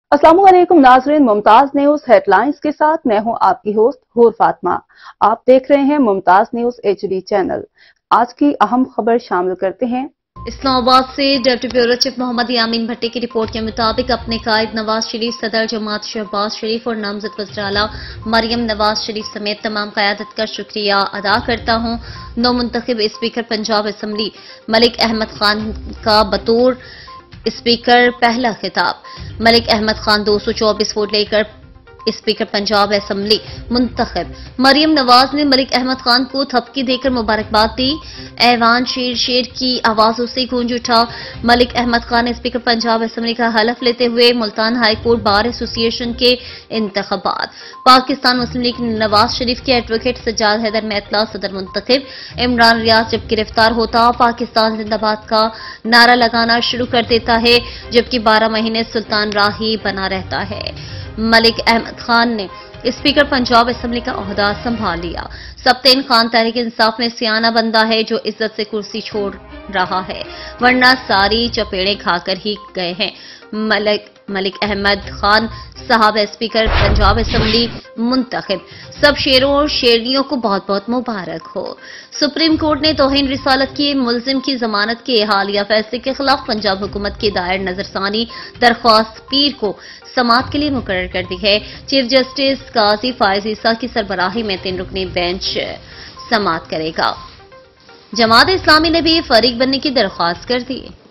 अस्सलाम वालेकुम नाज़रीन, मुमताज न्यूज हेडलाइंस के साथ मैं हूं आपकी होस्ट हूर फातिमा। आप देख रहे हैं मुमताज न्यूज HD चैनल। आज की अहम खबर शामिल करते हैं। इस्लामाबाद से deputy bureau chief Mohammad Yamin Bhatti की रिपोर्ट के मुताबिक अपने कायद नवाज शरीफ, सदर जमात शहबाज शरीफ और नामजद वज़ीर-ए-आला मरियम नवाज शरीफ समेत तमाम क़यादत का शुक्रिया अदा करता हूं। नौ मुंतखब स्पीकर पंजाब असम्बली मलिक अहमद खान का बतौर स्पीकर पहला खिताब। मलिक अहमद खान 224 वोट लेकर स्पीकर पंजाब असम्बली मुंतखब। मरियम नवाज ने मलिक अहमद खान को थपकी देकर मुबारकबाद दी। ऐवान शेर शेर की आवाजों से गूंज उठा। मलिक अहमद खान ने स्पीकर पंजाब असम्बली का हलफ लेते हुए Multan high court bar association के इंतखाबात। पाकिस्तान मुस्लिम लीग नवाज शरीफ के एडवोकेट सज्जाद हैदर मैतला सदर मुंतखब। इमरान रियाज जब गिरफ्तार होता पाकिस्तान जिंदाबाद का नारा लगाना शुरू कर देता है, जबकि 12 महीने सुल्तान राही बना रहता है। मलिक अहमद खान ने स्पीकर पंजाब असम्बली का ओहदा संभाल लिया। सब्तैन खान तहरीक इंसाफ में सियाना बंदा है जो इज्जत से कुर्सी छोड़ रहा है, वरना सारी चपेड़े खाकर ही गए हैं। मलिक अहमद खान साहब स्पीकर पंजाब असम्बली मुंतखब। सब शेरों और शेरनियों को बहुत बहुत मुबारक हो। सुप्रीम कोर्ट ने तौहीन रिसालत के मुलजिम की जमानत के हालिया फैसले के खिलाफ पंजाब हुकूमत की दायर नजरसानी दरख्वास्त पीर को समाअत के लिए मुकर्रर कर दी है। चीफ जस्टिस काजी फायज ईसा की सरबराही में 3 रुकनी बेंच समाअत करेगा। जमात इस्लामी ने भी फरीक बनने की दरख्वास्त कर दी।